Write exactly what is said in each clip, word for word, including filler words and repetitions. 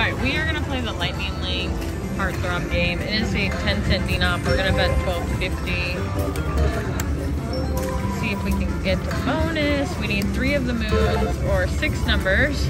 Alright, we are going to play the Lightning Link Heart Throb game. It is a ten cent D N O P. We're going to bet twelve fifty. See if we can get the bonus. We need three of the moons or six numbers.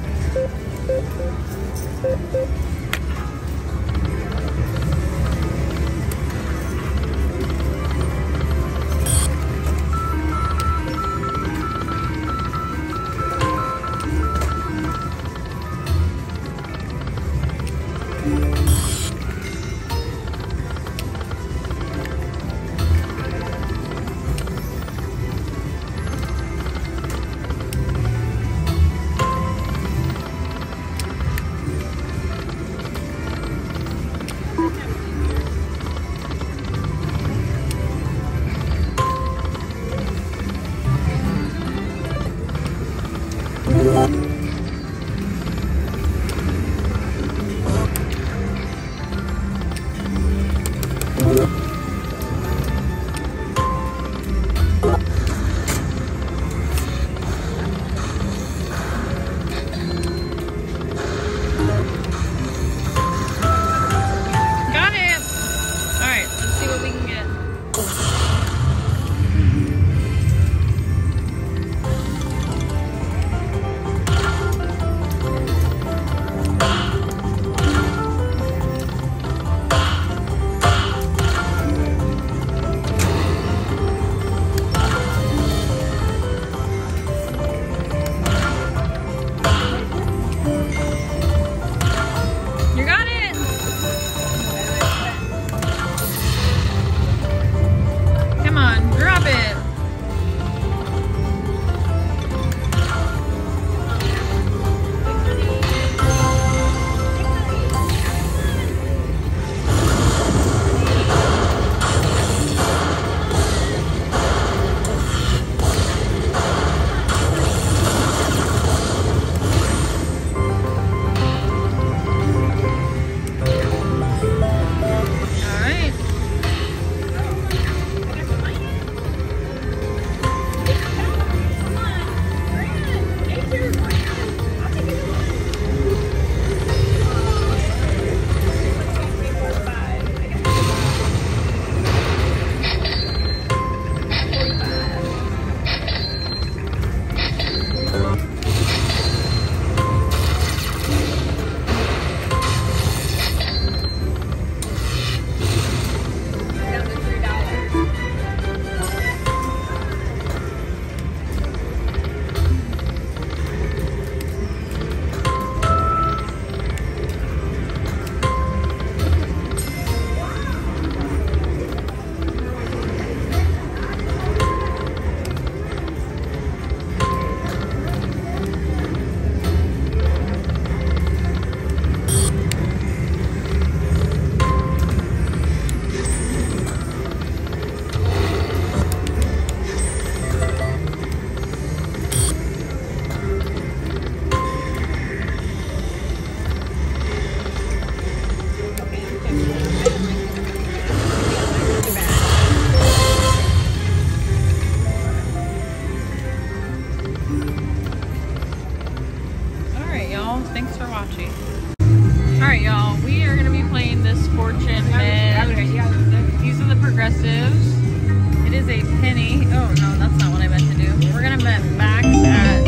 Thanks for watching. Alright, y'all, we are going to be playing this fortune mint. These are the progressives. It is a penny. Oh, no, that's not what I meant to do. We're going to bet max at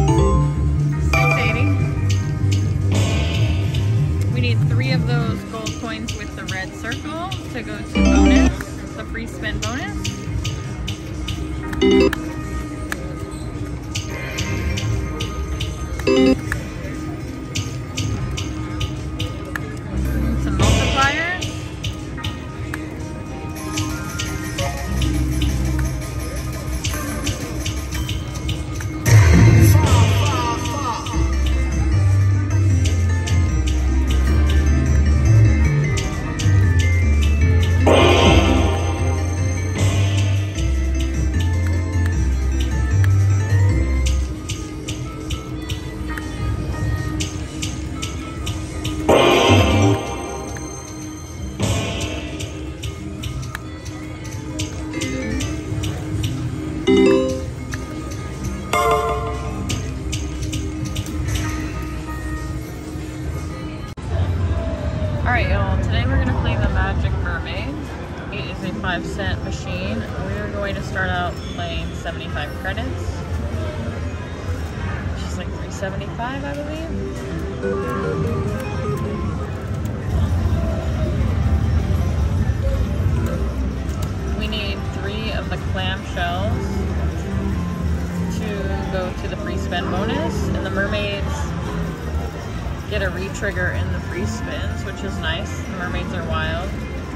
six eighty. We need three of those gold coins with the red circle to go to bonus, the free spin bonus. Alright, y'all, today we're going to play the Magic Mermaid. It is a five cent machine. We are going to start out playing seventy-five credits. Which is like three seventy-five, I believe. We need three of the clam shells to go to the free spin bonus, and the mermaids get a re-trigger in the free spins, which is nice. The mermaids are wild.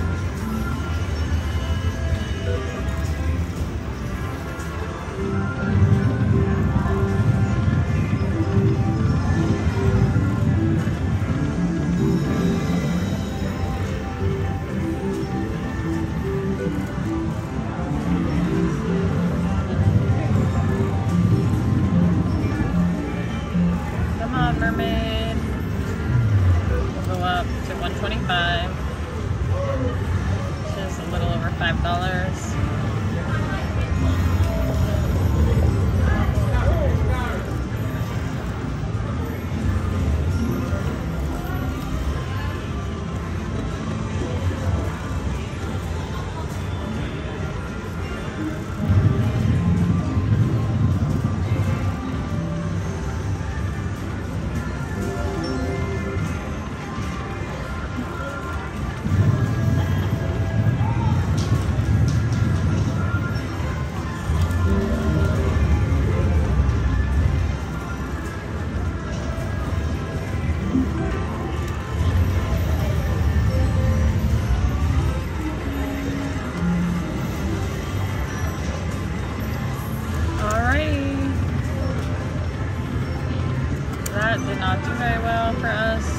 Come on, mermaid. Up to one twenty-five, which is a little over five dollars. That did not do very well for us.